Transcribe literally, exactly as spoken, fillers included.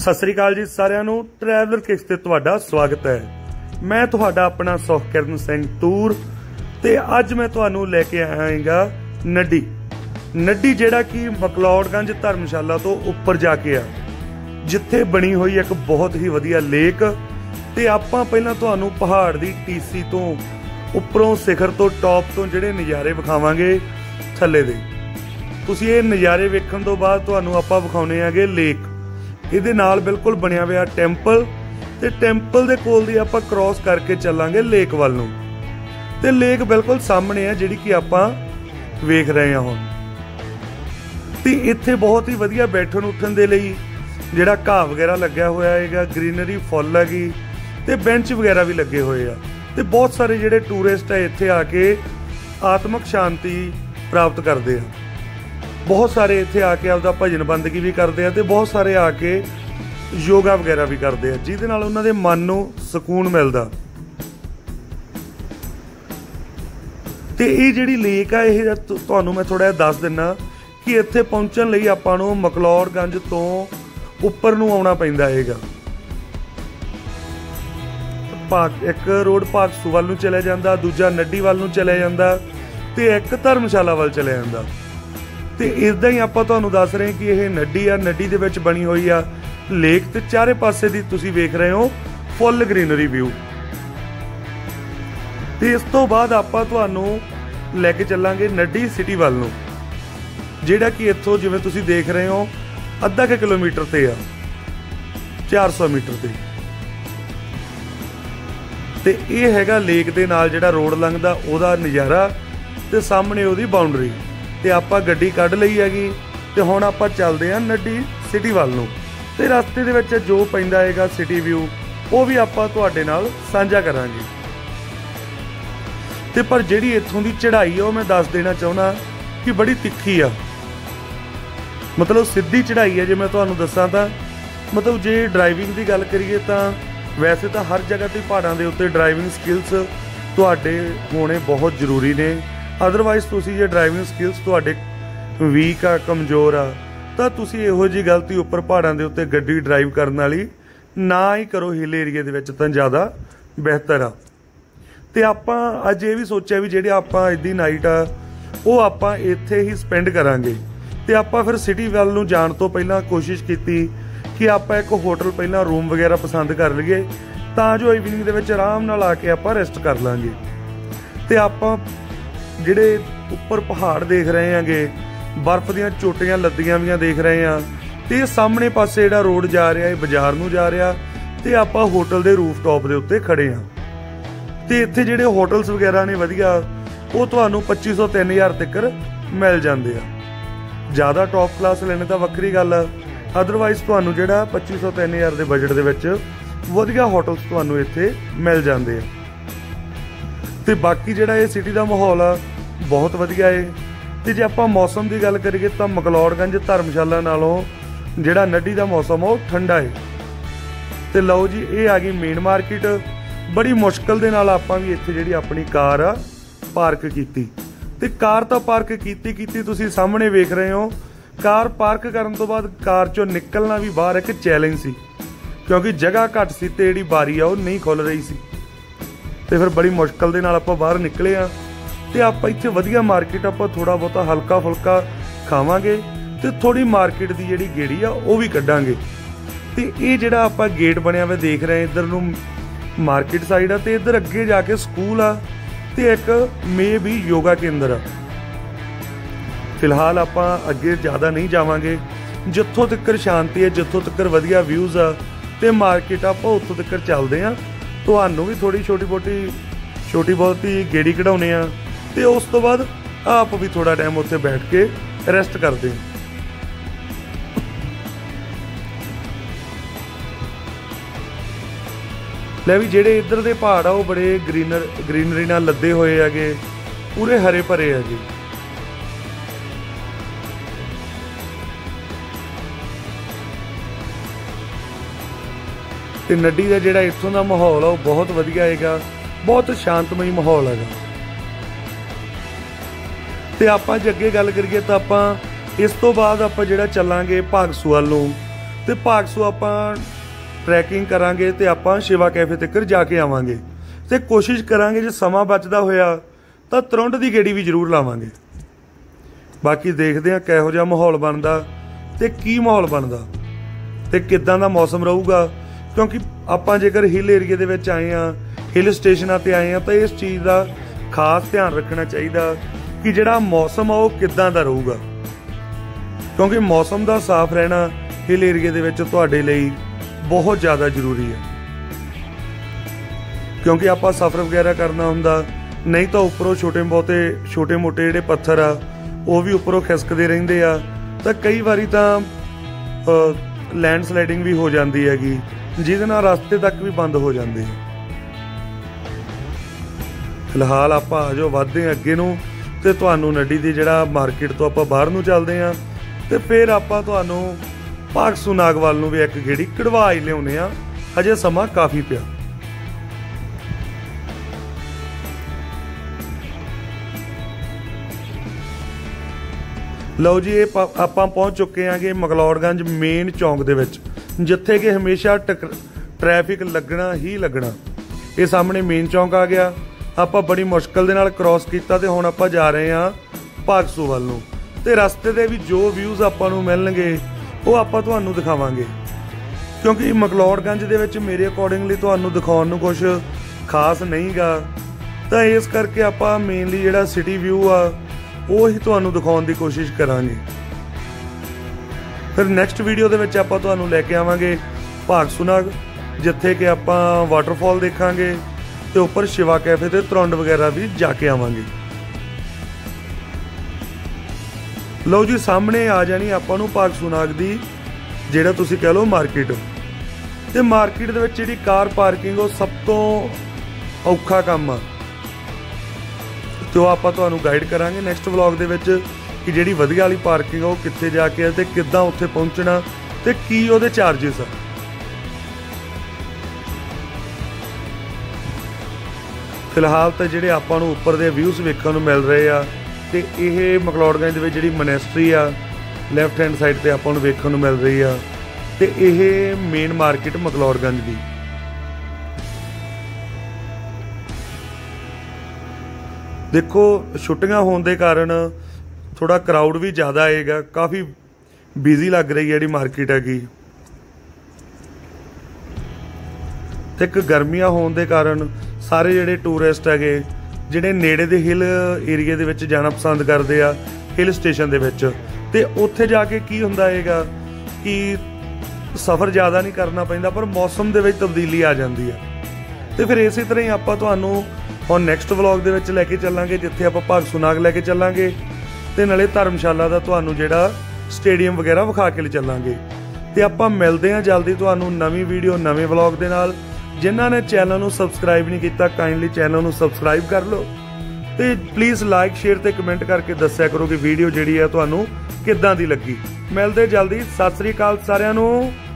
सत श्री अकाल जी सारिਆਂ ਨੂੰ ट्रैवलर किक्स ते तुहाडा स्वागत है। मैं तुहाडा अपना सुखकिरण सिंह तूर ते अज मैं तुहानू लैके आयागा नड्डी नड्डी जिहड़ा कि मकलौड़गंज धर्मशाला तो उपर जाके आ जिथे बनी हुई एक बहुत ही वधिया लेक ते आपां पहलां तुहानू पहाड़ दी टीसी तो उपरों सिखर तो टॉप तो जिहड़े नज़ारे विखावांगे थल्ले दे। तुसीं ये नज़ारे वेखण तो बाद तुहानू आपां विखाउने आगे लेक इहदे नाल बिल्कुल बनिया हुआ टैंपल ते टैंपल दे कोल दी आपां क्रॉस करके चलांगे लेक वाल नूं ते लेक बिल्कुल सामने है जिहड़ी कि आपां वेख रहे हां हुण। ते इत्थे बहुत ही वधिया बैठण उठण दे लई जिहड़ा घाह वगैरह लग्या होया हैगा, ग्रीनरी फुੱਲ हैगी ते बेंच वगैरह भी लगे हुए आ ते बहुत सारे जिहड़े टूरिस्ट है इत्थे आके आत्मक शांति प्राप्त करते हैं। बहुत सारे इत्थे आके आपदा भजन बंदगी भी करते हैं ते बहुत सारे आके योगा वगैरह भी करते हैं जिहदे नाल उन्हां दे मन नूं सुकून मिलदा। ते इह जिहड़ी लेक आ इह तुहानूं मैं थोड़ा जिहा दस दिना कि इत्थे पहुंचण लई आपां नूं मकलौड़गंज तो उपर नूं आउणा पैंदा हैगा। भाग एक रोड भागसू वाल नूं चलिया जांदा, दूजा नड्डी वाल नूं चलिया जांदा ते एक धर्मशाला वाल चलिया जांदा। तो इदा ही आपां तुहानूं दस रहे कि यह नड्डी आ नड्डी दे विच बनी हुई आ लेक ते चारे पासे दी तुसीं वेख रहे हो फुੱਲ ग्रीनरी व्यू। ते इस तो बाद आपां तुहानूं लैके चलांगे नड्डी सिटी वाल नूं जिहड़ा कि इत्थों जिवें तुसीं देख रहे हो अद्धा के किलोमीटर ते आ चार सौ मीटर ते ते इह हैगा लेक दे नाल जिहड़ा रोड लंघदा ओहदा नज़ारा ते सामने ओहदी बाउंडरी ते आपां गड्डी कढ लई हैगी ते हुण आपां चलदे आ नड्डी सिटी वाल नूं ते रस्ते दे विच जो पैंदा हैगा सिटी व्यू वो भी आपां तुहाडे नाल साझा करांगे। ते पर जिहड़ी इत्थों दी चढ़ाई है वो मैं दस देना चाहुंदा कि बड़ी तिखी आ, मतलब सीधी चढ़ाई है। जे मैं तुहानूं दस्सां तां मतलब जे ड्राइविंग की गल करिए तां वैसे तो हर जगह ते पहाड़ां दे उत्ते ड्राइविंग स्किल्स तुहाडे होने बहुत जरूरी ने। अदरवाइज तुसीं जे ड्राइविंग स्किल्स तुहाडे वीक आ कमज़ोर आ तां तुसीं इहो जी गलती उपर पहाड़ां दे उत्ते गड्डी ड्राइव करन वाली ना ही करो हिल एरिया दे विच तां ज़्यादा बेहतर आ। ते आपां अज ये भी सोचिया भी जिहड़ी आपां अज दी नाइट आ वो आपां इत्थे ही स्पेंड करांगे। ते आपां फिर सिटी वैल नूं जाण तो पहलां कोशिश कीती कि आपां एक होटल पहलां रूम वगैरह पसंद कर लईए तां जो इवनिंग दे विच आराम नाल आके आपां रेस्ट कर लांगे। ते आपां जिहड़े उपर पहाड़ देख रहे हैंगे, बर्फ दीयां चोटियां लद्दियां भी देख रहे हैं ते सामने पासे जिहड़ा रोड जा रहा है बाजार नूं जा रहा ते आपां होटल दे रूफ टॉप दे उत्ते खड़े हाँ। ते इत्थे जिहड़े होटल्स वगैरह ने वधिया वो तुहानूं पच्ची सौ तीन हज़ार तक मिल जांदे आ। ज़्यादा टॉप क्लास लैणे तां वक्री गल आ, अदरवाइज तुहानूं जिहड़ा पच्ची सौ तीन हज़ार दे बजट दे विच वधिया होटल्स तुहानूं इत्थे मिल जांदे आ। ते बाकी जिहड़ा ये सिटी का माहौल आ बहुत वधिया है। ते जे आपां मौसम की गल करिए तां मकलौड़गंज धर्मशाला नालों जिहड़ा नड्डी का मौसम आ ठंडा है। ते लो जी ये आ गई मेन मार्केट। बड़ी मुश्किल दे नाल आपां भी इत्थे जिहड़ी अपनी कार आ पार्क कीती ते कार तां पार्क कीती कीती तुसीं सामने वेख रहे हो। कार पार्क करन तो बाद कार चों निकलना भी बाहर एक चैलेंज सी क्योंकि जगह घट सी ते जिहड़ी बारी आ वो नहीं खुल रही सी ते फिर बड़ी मुश्किल दे नाल आपां बाहर निकले आ। ते आपां इत्थे वधिया मार्केट आपां थोड़ा बहुता हल्का फुल्का खावांगे ते थोड़ी मार्केट दी जिहड़ी गेड़ी आ वो भी कड्डांगे। ते ये जिहड़ा आपां गेट बनिया हुआ देख रहे हैं इधर नूं मार्केट साइड आ ते इधर अगे जाके स्कूल आ ते एक मे भी योगा केंद्र आ। फिलहाल आपां अगे ज़्यादा नहीं जावांगे, जिथों तक शांति है जिथों तक वधिया व्यूज़ आ ते मार्केट आपां उत्थों तक चलदे आ। तुहानूं भी थोड़ी छोटी मोटी छोटी बहुती गेड़ी कढाउने आ ते उस तो बाद आप भी थोड़ा टाइम उत्थे बैठ के रेस्ट करते हैं। लै भी जिहड़े इधर दे पहाड़ आ वो बड़े ग्रीनर ग्रीनरी नाल लदे होए हैगे, पूरे हरे भरे हैगे। ते नड्डी का जिहड़ा इत्थों का माहौल है वो बहुत वधिया हैगा, बहुत शांतमई माहौल हैगा। ते आपां जे अगे गल करिए तां आपां इस तो बाद आपां जिहड़ा चलांगे भागसू वाल नूं ਤੇ ਭਾਗਸੂ ਆਪਾਂ ट्रैकिंग करांगे तो आप शिवा कैफे तक जाके आवांगे तो कोशिश करांगे जो समा बचदा होया तो तुरंत की गेड़ी भी जरूर लावांगे। बाकी देखते हैं किहो जिहा माहौल बनदा ते की माहौल बनदा ते किदां दा मौसम रहूगा, क्योंकि आपां जेकर हिल एरिए दे विच आए हाँ, हिल स्टेशनां ते आए हाँ, तो इस चीज़ का खास ध्यान रखना चाहिए कि जिहड़ा मौसम आ वो किदां दा रहूगा, क्योंकि मौसम का साफ रहना हिल एरिए दे विच तुहाडे लई बहुत ज़्यादा जरूरी है। क्योंकि आप सफ़र वगैरह करना होंदा, नहीं तो उपरों छोटे बहुते छोटे मोटे जिहड़े पत्थर आ वो भी उपरों खिसकते रहिंदे आ, तो कई बारी तो लैंड स्लाइडिंग भी हो जाती हैगी, जिहदे नाल रस्ते तक भी बंद हो जाते हैं। फिलहाल आप आ जाओ वधदे अगे नूं ते तुहानूं नड्डी दी जिहड़ा मार्केट तो आप बाहर नूं चलदे आ ते फिर आप तुहानूं भागसू नागवाल नूं भी एक गेड़ी कढ़वा ही लिआउने आ, हजे समा काफ़ी पिया। लो जी, ये आपां पहुंच चुके हैं कि मकलौड़गंज मेन चौंक दे विच, जिथे कि हमेशा ट्रैफिक लगना ही लगना। ये सामने मेन चौंक आ गया, आपां बड़ी मुश्किल दे नाल क्रॉस कीता ते हुण आपां जा रहे हैं भागसू वल नूं ते रस्ते दे भी जो व्यूज़ आपां नूं मिलणगे वो आपां तुहानूं दिखावांगे, क्योंकि मकलौड़गंज दे विच मेरे अकॉर्डिंगली तुहानूं दिखाउण नूं कुछ खास नहीं गा, तो इस करके आपां मेनली जिहड़ा सिटी व्यू आ वो ही तुहानूं दिखाउण दी कोशिश करांगे। फिर नैक्सट वीडियो दे विच आपां तुहानूं लैके आवांगे भागसू नाग, जिथे कि आपां वाटरफॉल देखांगे ते उपर शिवा कैफे ते तुरंड वगैरह भी जाके आवांगे। लो जी, सामने आ जानी आपां नूं भागसू नाग दी जिहड़ा तुसीं कह लो मार्केट, ते मार्केट दे विच जिहड़ी कार पार्किंग वो सब तो औखा काम आ, तो आपां तुहानूं गाइड करांगे नैक्सट व्लॉग दे विच कि जिहड़ी वधिया वाली पार्किंग आ वो कित्थे जाके ते किद्दां उत्थे पहुंचना ते की उहदे चार्जिस आ। फिलहाल तो जिहड़े आपां नूं उपर दे व्यूज़ वेखण नूं मिल रहे आ ते यह मकलौड़गंज दे विच जिहड़ी मोनेस्ट्री आ लैफ्ट हैंड साइड ते आपां नूं वेखण नूं मिल रही आ, ते यह मेन मार्केट मकलौड़गंज दी। देखो छुट्टियां होने के कारण थोड़ा क्राउड भी ज़्यादा आएगा, काफ़ी बिजी लग रही है जी मार्केट हैगी। एक गर्मियां होने के कारण सारे जिहड़े टूरिस्ट हैगे जिहड़े नेड़े दे हिल एरिए दे विच जाना पसंद करते आ, हिल स्टेशन दे विच, ते उत्थे जाके की हुंदा हैगा कि सफ़र ज़्यादा नहीं करना पैंदा, पर मौसम दे विच तब्दीली आ जाती है। तो फिर इस तरह ही आपां तुहानूं हुण नैक्सट व्लॉग दे विच लैके चलांगे, जिथे आपां भागसू नाग लैके चलांगे ते नाले धर्मशाला दा तुहानूं जिहड़ा स्टेडियम वगैरह विखा के चलांगे। ते आपां मिलदे हां जल्दी तुहानूं नवीं वीडियो नवें व्लॉग दे नाल। जिन्हां ने चैनल नूं सबसक्राइब नहीं किया काइंडली चैनल नूं सबसक्राइब कर लो, तो प्लीज़ लाइक शेयर ते कमेंट करके दस्सिया करो कि वीडियो जिहड़ी है तुहानूं किद्दां दी लगी। मिलदे जल्दी, सत श्री अकाल सारिआं नूं।